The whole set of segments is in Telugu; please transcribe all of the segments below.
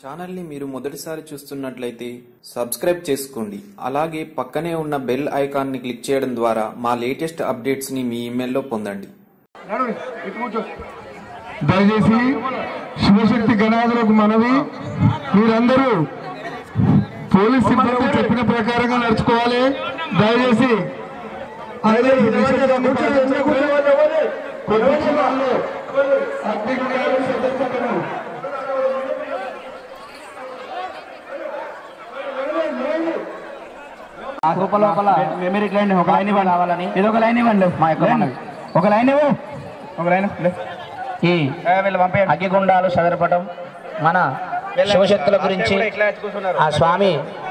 ఛానల్ని మీరు మొదటిసారి చూస్తున్నట్లయితే సబ్స్క్రైబ్ చేసుకోండి. అలాగే పక్కనే ఉన్న బెల్ ఐకాన్ని క్లిక్ చేయడం ద్వారా మా లేటెస్ట్ అప్డేట్స్ని మీ ఇమెయిల్లో పొందండి. దయచేసి శివశక్తి గణాదులకు మనవి, మీరందరూ పోలీస్ సిబ్బంది చెప్పిన ప్రకారంగా నడుచుకోవాలి. దయచేసి లోపల మెమరీ లైన్ ఒక లైన్ ఇవ్వండి, కావాలని ఇది ఒక లైన్ ఇవ్వండి. మా యొక్క ఒక లైన్ ఇవ్వు, ఒక లైన్. ఈ అగ్గిగుండాలు చదరపటం మన శివశక్తుల గురించి ఆ స్వామి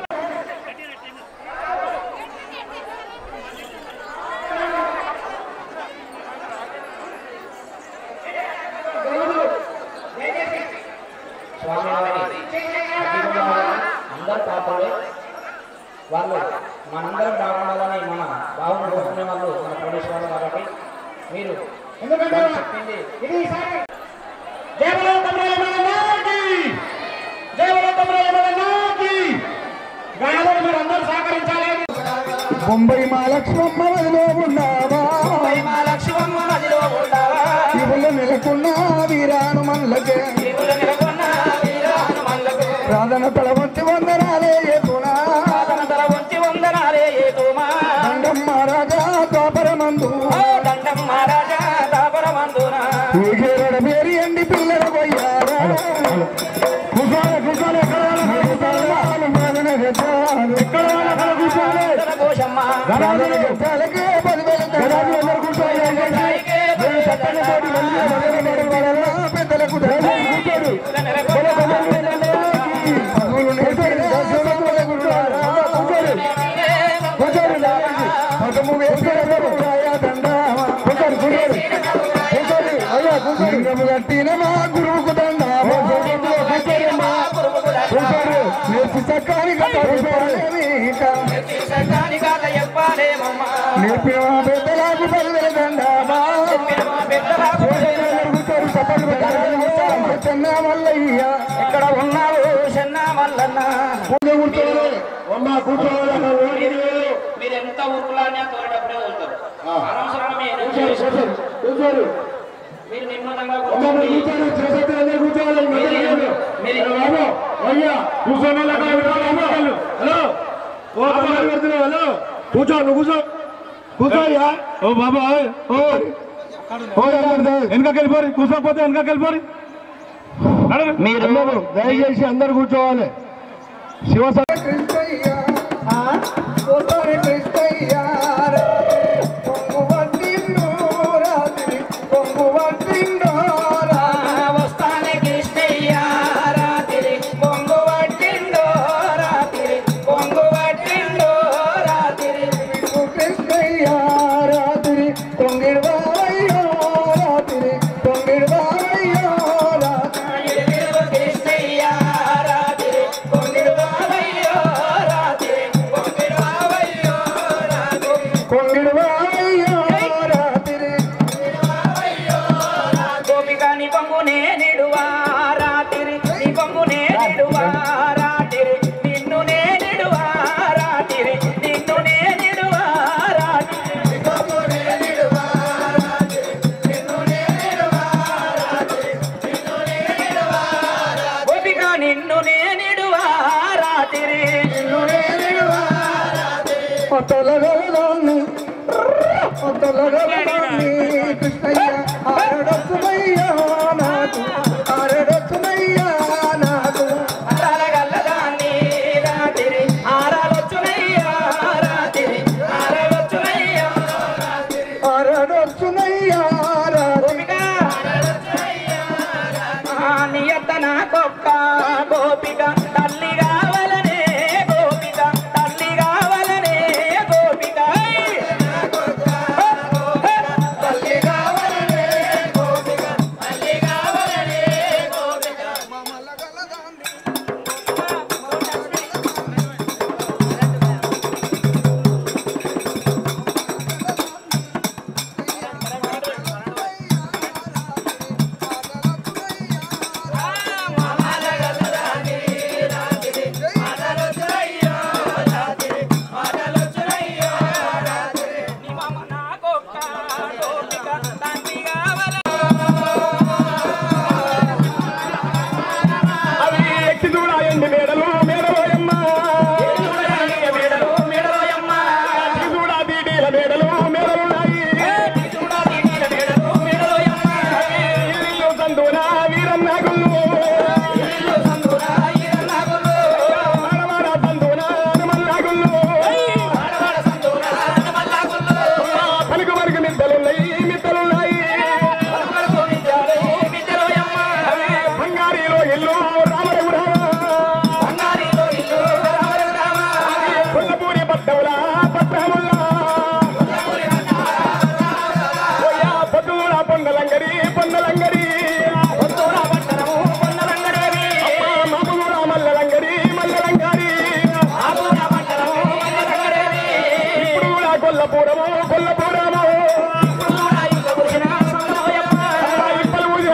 అందరు పాపలే వాళ్ళు మనందరం బాగుండాలని మన బాగుండే వాళ్ళు మన పోలీసు వాళ్ళు. కాబట్టి మీరు చెప్పింది మీరు అందరూ సహకరించాలి. బొంబాయి మా లక్ష్మమ్మ మదిలో ఉన్నావా, ఇవుల నెలకొన్న వీరాను మల్లకే ప్రార్థన తల వంచి వందనాలే దండం మహారాజా తాపరమందు ఊగేరడ పేరి ఎండి పిల్లల పోయారా పెద్దలకు కట్టిన మా గురువుకు దండామా నేర్పి సక్కాని నేర్పిన మా పెద్దలకు పదివేల దండామా చెన్న మల్లయ్య ఎక్కడ ఉన్నావు చెన్న మల్లన్న. మీరు ఎంత ఊరుకులానే తోడప్పుడే వెళ్తారు. అనవసరం మీరు నిమ్మలంగా కూర్చో, నువ్వు కూర్చో, కూర్చోయ్యా. ఓ బాబా వెనకకి వెళ్ళిపోరు, కూర్చోకపోతే వెనకకి వెళ్ళిపోరు. మీరు దయచేసి అందరు కూర్చోవాలి. కృష్ణయ్య ఆరడొచ్చుమయ్యా నాకు, ఆరడొచ్చుమయ్యా నాకు, ఆరడొచ్చునయ్యా నియతన గొప్ప గోపిక తల్లి కావాలనే గోపిక తల్లి కావాలనే గోపిక తల్లి కావాలనే గోపిక తల్లి కావాలనే గోపిక మామల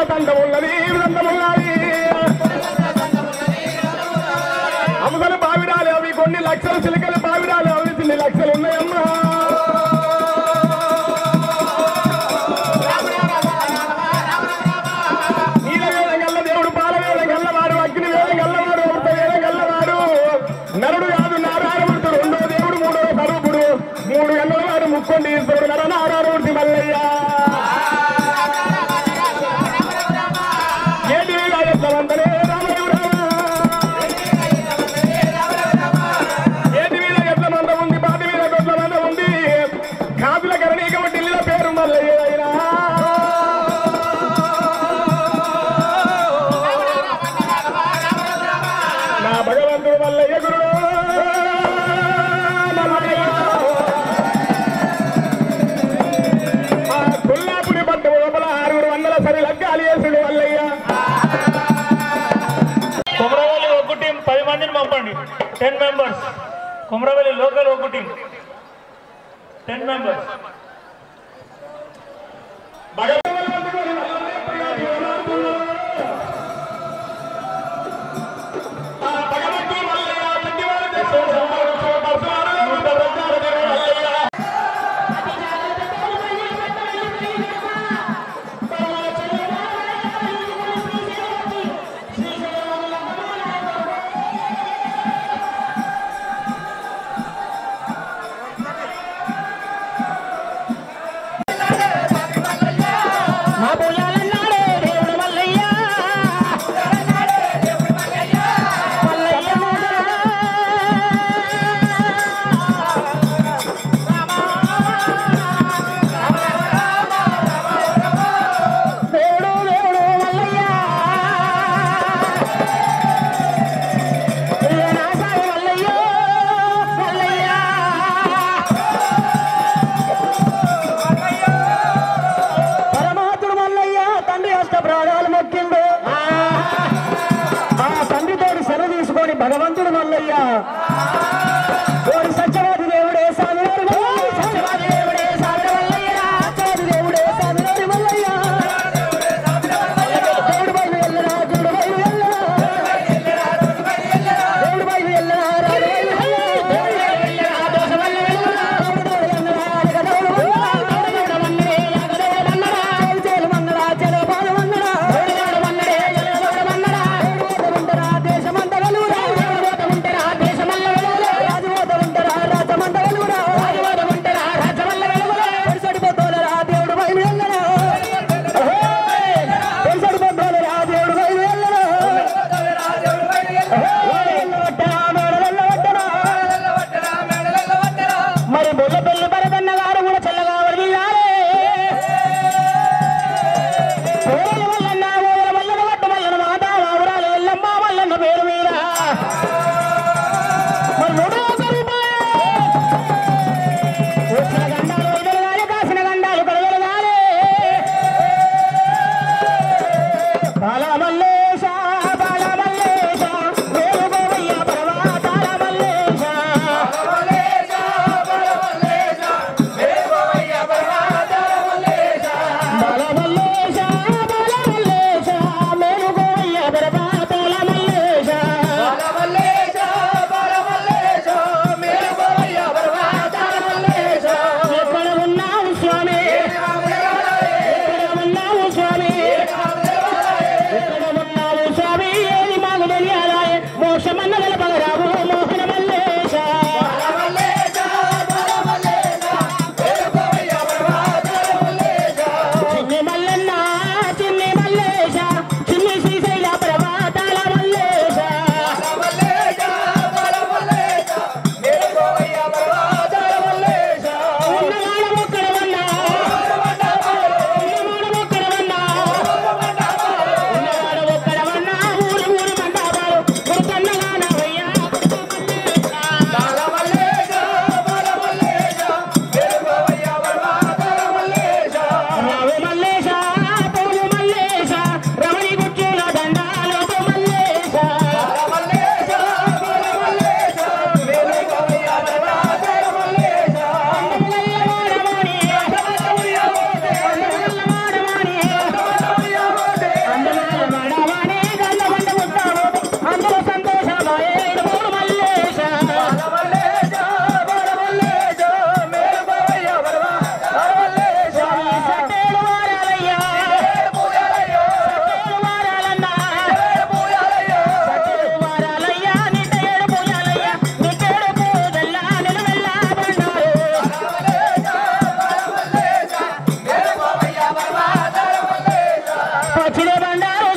దండం ఉన్నది దండం ఉన్నది అమ్మగలు బావిడాలి అవి కొన్ని లక్షలు చిలకలు బావిడాలి అవి 2 లక్షలు ఉన్నాయమ్మా నీల వేద గల్ల దేవుడు పాల వేద గల్లవాడు అగ్ని వేద గల్లవాడు అమృత వేద గల్లవాడు నరుడు కాదు నారాయణమూర్తి రెండో దేవుడు మూడో స్వరూపుడు 3 గల్లవాడు ముక్కొండి ఈశ్వరుడు నరనారాయణమూర్తి మల్లయ్య ఏటి రాజవంతనే ఏటి మీద ఎట్ల మంద ఉంది బాటి మీద గొడ్ల మంద ఉంది కాపుల కరణీక ఢిల్లీల పేరు మల్లయ్య అయినా నా భగవంతుడు మల్లయ్య గురుడు కొల్లాపురి పట్టు లోపల 600 సరి లగ్గాలు వేసుడు మల్లయ్య కుమ్రవల్లి ఒక టీం 10 మందిని పంపండి 10 మెంబర్స్ కుమ్రవల్లి లోకల్ ఒక టీం 10 మెంబర్స్ భగవంతుడు మల్లయ్య సత్యవాది దేవుడే స్వామివారి సత్యవాది దేవుడే స్వామి మల్లయ్య సత్యవాది దేవుడే స్వామివారి మల్లయ్య దేవుడు బయలు వెళ్ళరా దేవుడు బయలు వెళ్ళరా దేవుడు బయలు వెళ్ళరా మరి బొల్లపల్లి భరతన్న గారు కూడా చల్లగా వర్దిల్లాలే కోరల వల్లన్న ఓర వల్లన వట్ట వల్లన మాత వావురాలు ఎల్లమ్మ వల్లన్న పేరు మీద మరి 100 రూపాయలు వచ్చిన గండాలు వదలగాలి కాసిన గండాలు కడగలగాలి బాలమల్లేశ బాలమల్లేశ వేరు గోవయ్య పరమాతాల మల్లేశ ఎక్కడ ఉన్నావు స్వామి బండారు